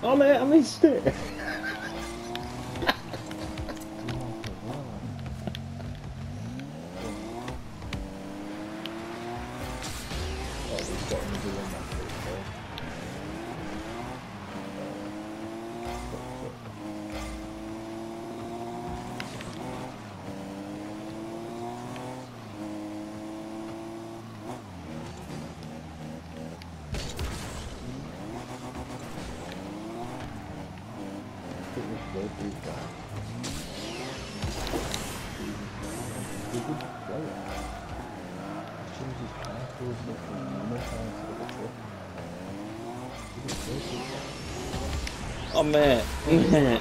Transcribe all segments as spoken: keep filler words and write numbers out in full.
Oh mate, I missed it. Oh mate, mate.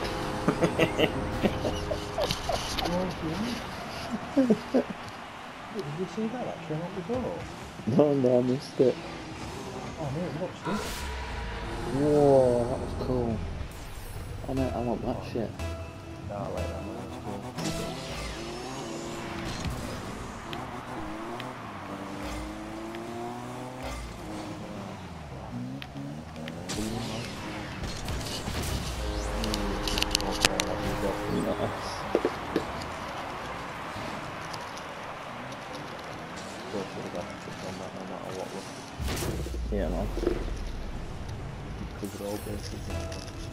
Did you see that actually not before? No, no, I missed it. Oh mate, watch this. Whoa, that was cool. Oh mate, I want that shit. No, I like that one, that's cool. Yeah, man. Covered all bases now.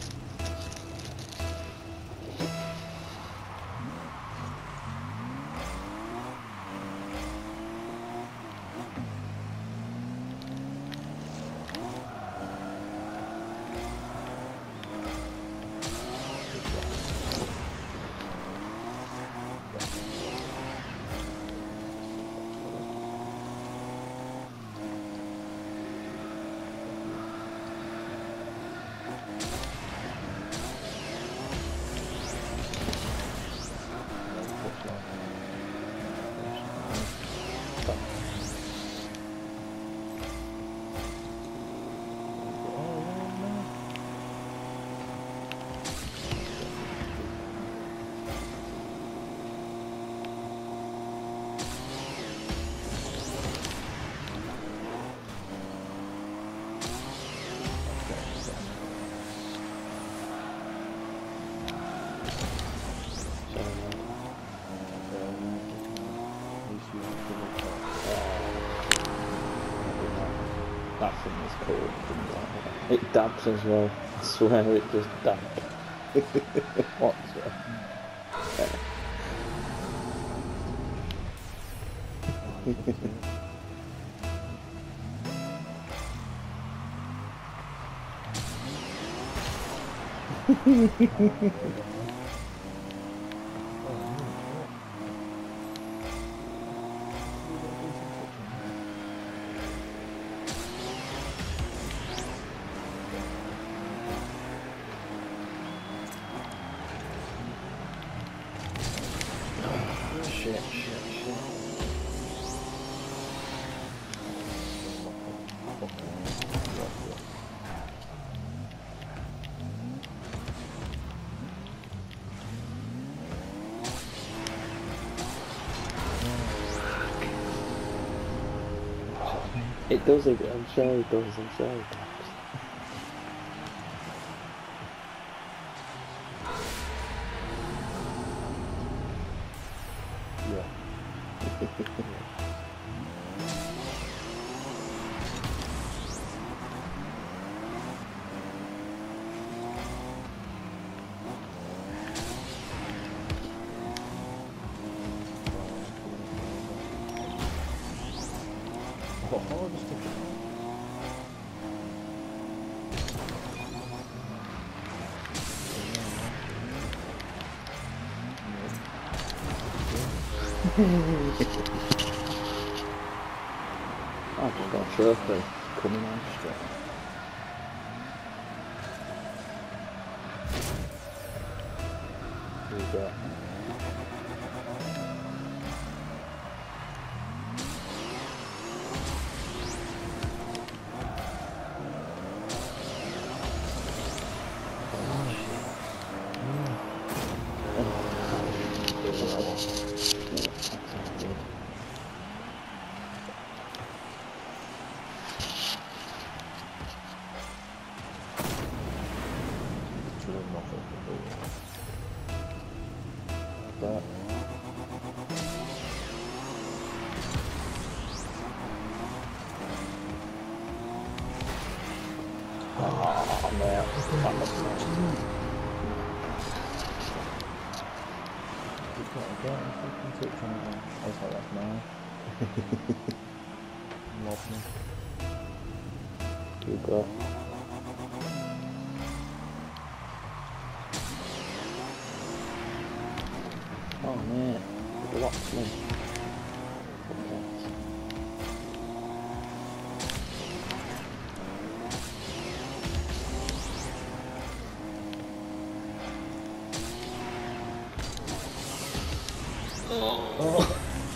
That thing is cool. It dabs as well. I swear it just dabs. What's it? Shit, shit, shit. It does it, I'm sure it does, I'm sure it does. Oh, just a I've just got a trophy coming on straight. Here you go. Oh man, that looks nice. You've got to get a fucking touch on it then. I was like, that's mine. Love me. You go. Oh man, it blocks me. Oh.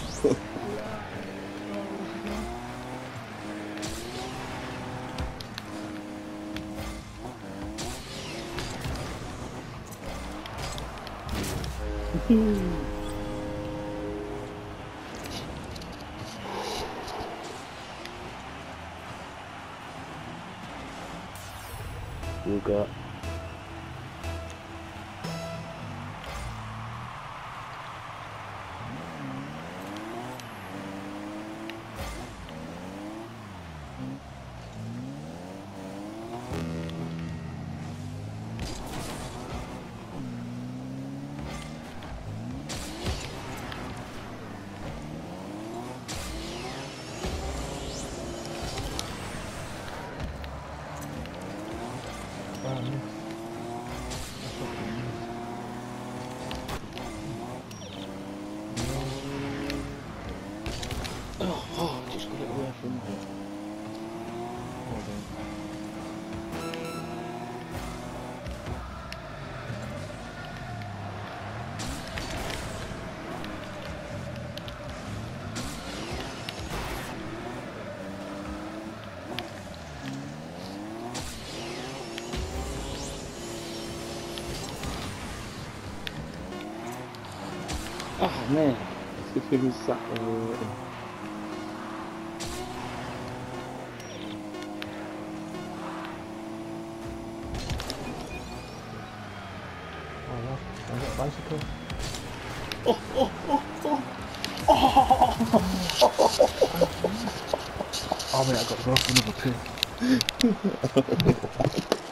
You got. Wow, miss. Oh, oh, just got it away from me. Well done. Oh man, if he was sat there already. Oh, yeah. Can I get a bicycle? Oh, oh, oh, oh. Oh, Oh, mate, I got to go for another pin.